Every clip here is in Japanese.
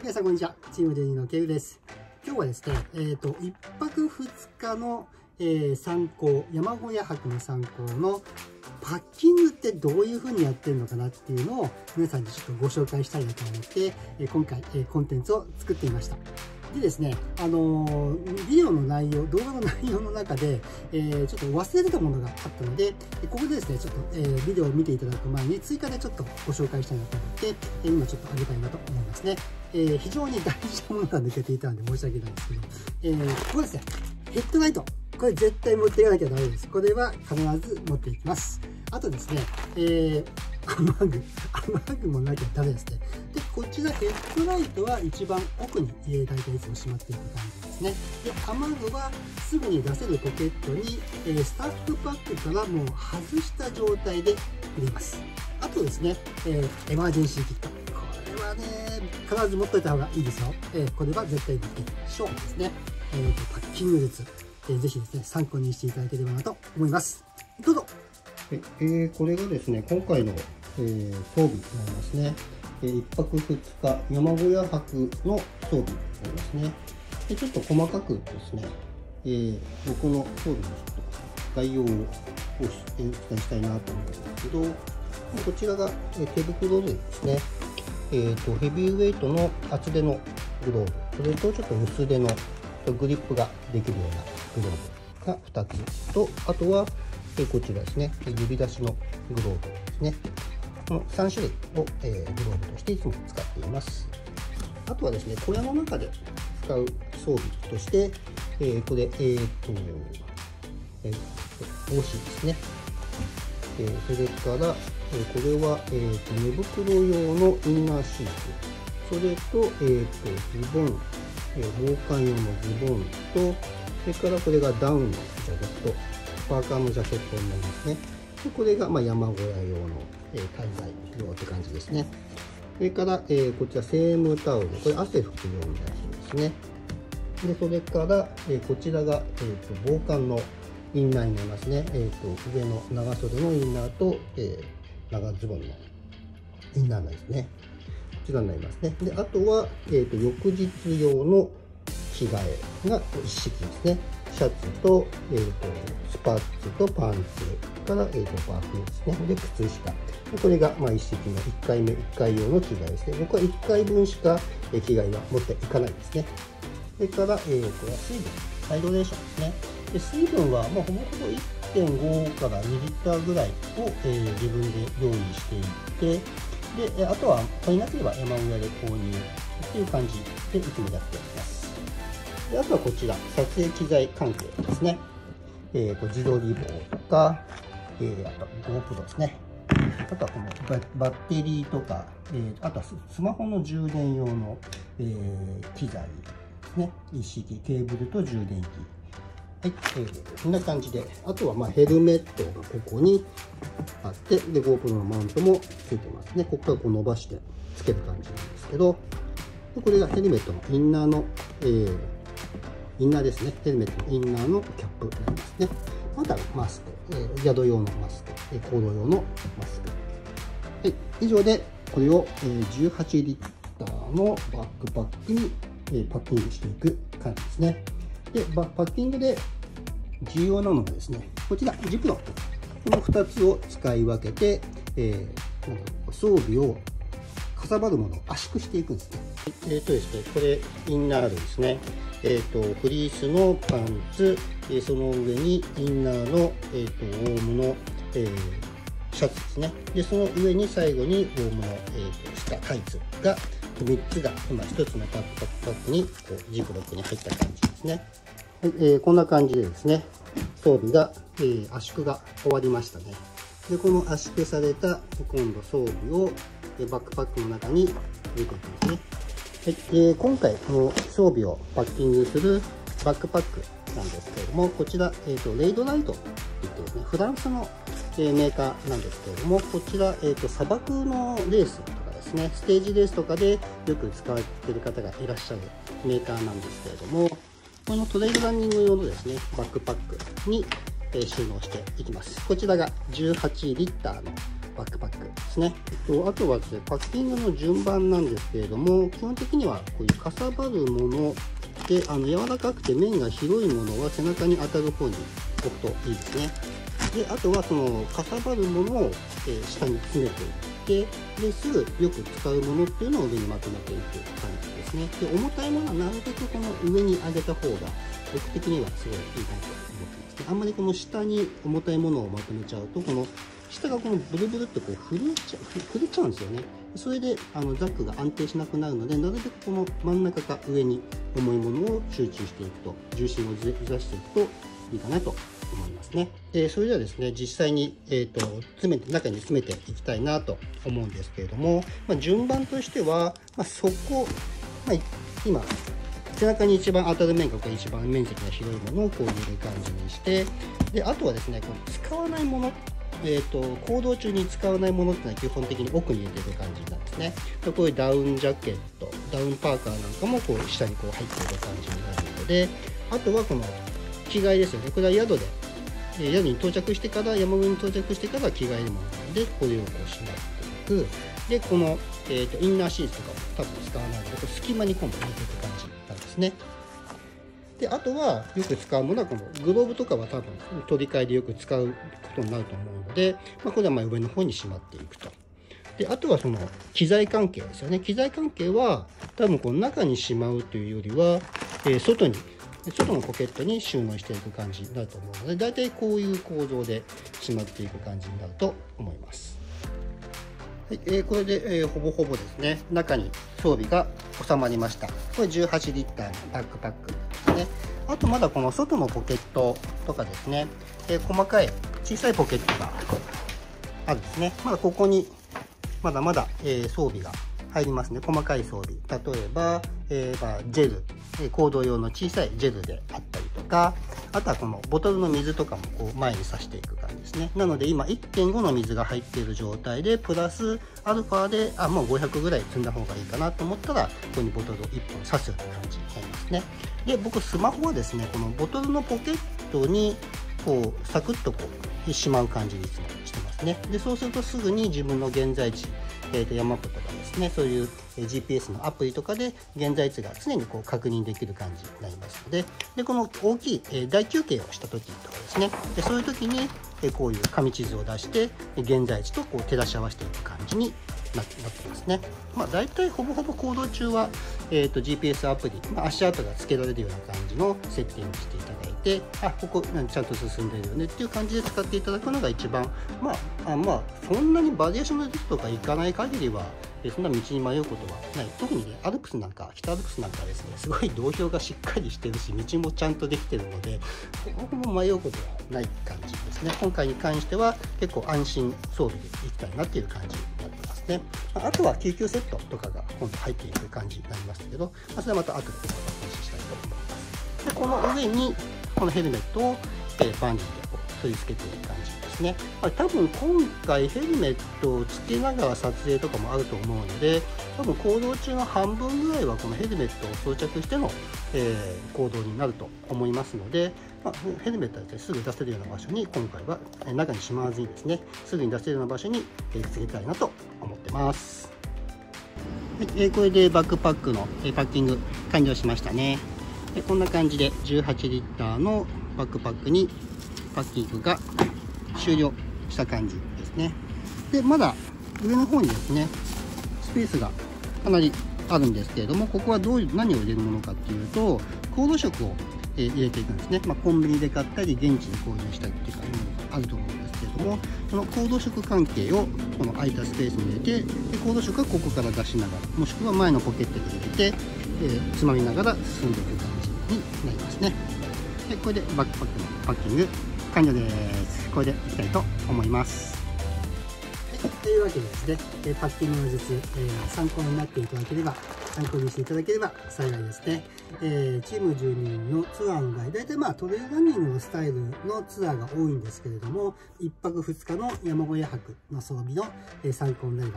皆さんこんにちは。チームデニーのケウです。今日はですね、1泊2日の、参考、山小屋泊の参考のパッキングってどういう風にやってるのかなっていうのを皆さんにちょっとご紹介したいなと思って、今回、コンテンツを作ってみました。でですね、ビデオの内容、動画の内容の中で、ちょっと忘れてたものがあったので、ここでですね、ちょっと、ビデオを見ていただく前に追加でちょっとご紹介したいなと思って、今ちょっとあげたいなと思いますね。非常に大事なものが抜けていたので申し訳ないんですけど、ここですね、ヘッドライト。これ絶対持っていかなきゃダメです。これは必ず持っていきます。あとですね、雨具もなきゃダメですね。で、こちらヘッドライトは一番奥に大体いつもしまっていく感じですね。で、雨具はすぐに出せるポケットに、スタッフパックからもう外した状態で入れます。あとですね、エマージェンシーキット。これはね、必ず持っといた方がいいですよ。これは絶対持っていきましょうですね。パッキング術。ぜひですね、参考にしていただければなと思います。どうぞ。 これがですね、今回の、装備になりますね。1泊2日山小屋泊の装備になりますね。ちょっと細かくですね、僕の装備のちょっと概要をお伝えしたいなと思うんですけど、こちらが手袋ですね。ヘビーウェイトの厚手のグローブ、それとちょっと薄手のグリップができるようなグローブが2つと、あとはこちらですね、指出しのグローブですね。この3種類をグローブとしていつも使っています。あとはですね、小屋の中で使う装備として、これ、帽子ですね。それから、これは、寝袋用のインナーシート、それと、ズボン、防寒用のズボンと、それからこれがダウンのジャケット、パーカーのジャケットになりますね。でこれが山小屋用の、滞在用って感じですね。それから、こちらセームタオル、これ汗拭くようになりますね。でそれから、こちらが、防寒のインナーになりますね。上の長袖のインナーと、長ズボンのインナーですね。こちらになりますね。であとは、翌日用の着替えが一式ですね。シャツと、スパッツとパンツから、バーフですね。で靴下。これが、一式の1回目1回用の着替えですね。僕は1回分しか着替えは持っていかないですね。それから、これは水分、ハイドレーションですね。で水分はもうほぼほぼ 1.5 から2リッターぐらいを、自分で用意していって、であとは足りなければ山小屋で購入っていう感じでいつもやっております。であとはこちら撮影機材関係ですね。自撮り棒とか、あと GoPro ですね。あとはこのバッテリーとか、あとはスマホの充電用の、機材ですね。一式ケーブルと充電器。はい、こんな感じで、あとはヘルメットがここにあって、で GoPro のマウントもついてますね。ここからこう伸ばしてつける感じなんですけど、でこれがヘルメットのインナーの、インナーですね。ヘルメットのインナーのキャップになりますね。またマスク、宿用のマスク、行動用のマスク。はい、以上でこれを18リッターのバックパックにパッキングしていく感じですね。で、パッキングで重要なのがですね、こちら、ジプロン。この2つを使い分けて、装備をかさばるものを圧縮していくんですね。ですね、これ、インナーですね。フリースのパンツ、その上にインナーの、ウォームの、シャツですね。で、その上に最後にウォームの、下タイツが、3つが今1つのパックにこうジップロックに入った感じですね。はい、こんな感じでですね、装備が、圧縮が終わりましたね。で、この圧縮された今度装備をバックパックの中に入れていきますね。はい、今回この装備をパッキングするバックパックなんですけれども、こちら、レイドライトといってですね、フランスの、メーカーなんですけれども、こちら、砂漠のレースとかですね、ステージレースとかでよく使われている方がいらっしゃるメーカーなんですけれども、このトレイルランニング用のですね、バックパックに収納していきます。こちらが18リッターのバックパックですね。あとはですね、パッキングの順番なんですけれども、基本的にはこういうかさばるもので、柔らかくて面が広いものは背中に当たる方に置くといいですね。で、あとはそのかさばるものを、下に詰めていって、ですぐよく使うものっていうのを上にまとめていく感じですね。で、重たいものはなるべくこの上に上げた方が僕的にはすごいいいなと思ってますね。あんまりこの下に重たいものをまとめちゃうと、この下がこのブルブルってこう震えちゃうんですよね。それでザックが安定しなくなるので、なるべくこの真ん中か上に重いものを集中していくと、重心をずらしていくといいかなと思いますね。それではですね、実際に、中に詰めていきたいなと思うんですけれども、順番としては、今背中に一番当たる面が一番面積が広いものをこう入れる感じにして、であとはですね、この使わないもの、行動中に使わないものっていうのは基本的に奥に入れてる感じなんですね。でこういうダウンジャケット、ダウンパーカーなんかもこう下にこう入っている感じになるので、あとはこの着替えですよね。これは宿で宿に到着してから、山小屋に到着してから着替えるものなので、これをこうしまっていく。でこの、インナーシーツとかも多分使わないので、これ隙間に今度入れていく感じなんですね。であとはよく使うものはこのグローブとかは多分取り替えでよく使うことになると思うので、これは上の方にしまっていくと。であとはその機材関係ですよね。機材関係は多分この中にしまうというよりは、外のポケットに収納していく感じになると思うので、だいたいこういう構造でしまっていく感じになると思います。はい、これで、ほぼほぼですね、中に装備が収まりました。これ18リッターのバックパックですね。あとまだこの外のポケットとかですね、細かい小さいポケットがあるんですね。まだここにまだまだ、装備が入りますね。細かい装備。例えば、ジェル、行動用の小さいジェルであったりとか、あとはこのボトルの水とかもこう前に刺していく感じですね。なので今 1.5 の水が入っている状態で、プラスアルファでもう500ぐらい積んだ方がいいかなと思ったら、ここにボトルを1本刺すような感じになりますね。で、僕スマホはですね、このボトルのポケットにこうサクッとこうしまう感じにいつもしてますね。で、そうするとすぐに自分の現在地、ヤマップとかですね、そういう GPS のアプリとかで現在地が常にこう確認できる感じになりますので、でこの大きい大休憩をした時とかですね、でそういう時にこういう紙地図を出して現在地とこう照らし合わせていく感じになってますね。大体ほぼほぼ行動中は、GPS アプリ、足跡がつけられるような感じのセッティングしていただいて、ここちゃんと進んでるよねっていう感じで使っていただくのが一番、そんなにバリエーションのリストがいかない限りはそんな道に迷うことはない。特にね、アルプスなんか、北アルプスなんかですね、すごい道標がしっかりしてるし、道もちゃんとできてるので、ほぼ迷うことはない感じですね。今回に関しては結構安心装備でいきたいなっていう感じになってますね。あとは救急セットとかが今度入っていく感じになりますけど、それはまた後でお話ししたいと思います。で、この上にこのヘルメットをバンジーで取り付けていく感じですね。多分今回ヘルメットをつけながら撮影とかもあると思うので、多分行動中の半分ぐらいはこのヘルメットを装着しての、行動になると思いますので、ヘルメットはですね、すぐ出せるような場所に今回は中にしまわずにですね、すぐに出せるような場所につけたいなと思ってます。はい、これでバックパックのパッキング完了しましたね。こんな感じで18リッターのバックパックにパッキングが終了した感じですね。で、まだ上の方にですね、スペースがかなりあるんですけれども、ここは何を入れるものかっていうと、コード色を入れていくんですね。コンビニで買ったり、現地で購入したりっていうものがあると思うんですけれども、このコード色関係をこの空いたスペースに入れて、でコード色はここから出しながら、もしくは前のポケットに入れて、つまみながら進んでいく感じになりますね。で、これでバックパックのパッキング完了です。これでいきたいと思います。 というわけでですね、パッキングの術、参考になっていただければ、参考にしていただければ幸いですね。チーム12人のツアーの場合、大体トレイルランニングのスタイルのツアーが多いんですけれども、1泊2日の山小屋泊の装備の参考になれば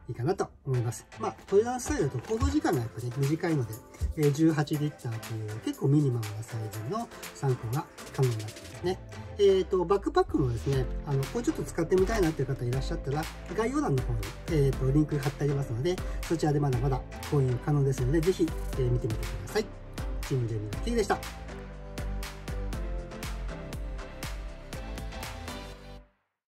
いいかなと思います。トレランスタイルだと行動時間がやっぱり、ね、短いので、18リッターという結構ミニマムなサイズの参考が可能になっていますね。バックパックもですね、これちょっと使ってみたいなっていう方いらっしゃったら、概要欄の方に、リンク貼ってありますので、そちらでまだまだ購入可能ですので、ぜひ、見てみてください。チームデビューの T でした。